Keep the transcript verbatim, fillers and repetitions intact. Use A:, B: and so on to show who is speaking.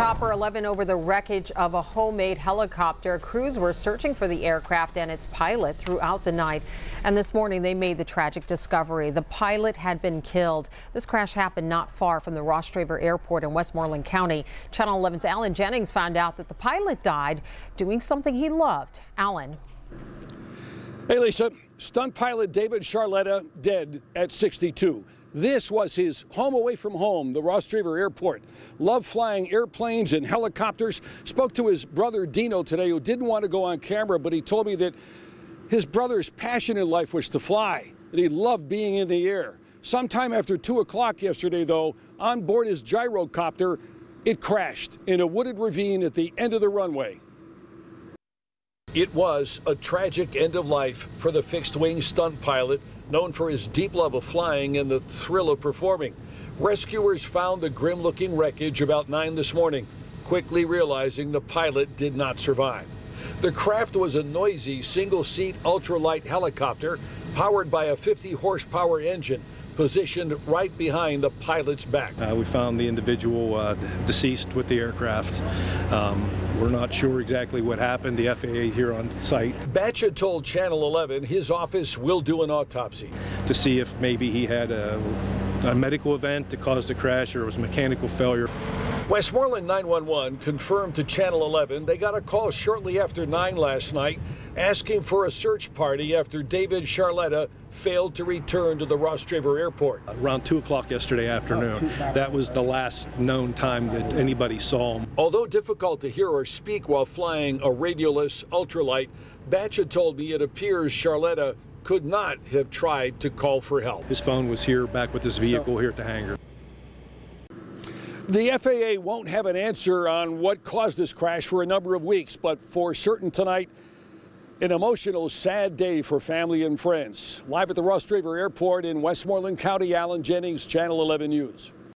A: Chopper eleven over the wreckage of a homemade helicopter. Crews were searching for the aircraft and its pilot throughout the night. And this morning they made the tragic discovery. The pilot had been killed. This crash happened not far from the Ross Straver Airport in Westmoreland County. Channel eleven's Alan Jennings found out that the pilot died doing something he loved. Alan.
B: Hey, Lisa. Stunt pilot David Charletta dead at sixty-two. This was his home away from home, the Ross Straver Airport. Loved flying airplanes and helicopters. Spoke to his brother Dino today, who didn't want to go on camera, but he told me that his brother's passion in life was to fly, that he loved being in the air. Sometime after two o'clock yesterday, though, on board his gyrocopter, it crashed in a wooded ravine at the end of the runway. It was a tragic end of life for the fixed-wing stunt pilot, known for his deep love of flying and the thrill of performing. Rescuers found the grim-looking wreckage about nine this morning, quickly realizing the pilot did not survive. The craft was a noisy single-seat ultralight helicopter powered by a fifty horsepower engine, positioned right behind the pilot's back.
C: Uh, we found the individual uh, deceased with the aircraft. Um, we're not sure exactly what happened. The F A A here on site.
B: Batcha told Channel eleven his office will do an autopsy
C: to see if maybe he had a, a medical event that caused the crash or it was mechanical failure.
B: Westmoreland nine one one confirmed to Channel eleven they got a call shortly after nine last night asking for a search party after David Charletta failed to return to the Ross Straver Airport.
C: Around two o'clock yesterday afternoon. That was the last known time that anybody saw him.
B: Although difficult to hear or speak while flying a radioless ultralight, Batcha told me it appears Charletta could not have tried to call for help.
C: His phone was here back with his vehicle here at the hangar.
B: The F A A won't have an answer on what caused this crash for a number of weeks, but for certain tonight, an emotional, sad day for family and friends. Live at the Ross Straver Airport in Westmoreland County, Alan Jennings, Channel eleven News.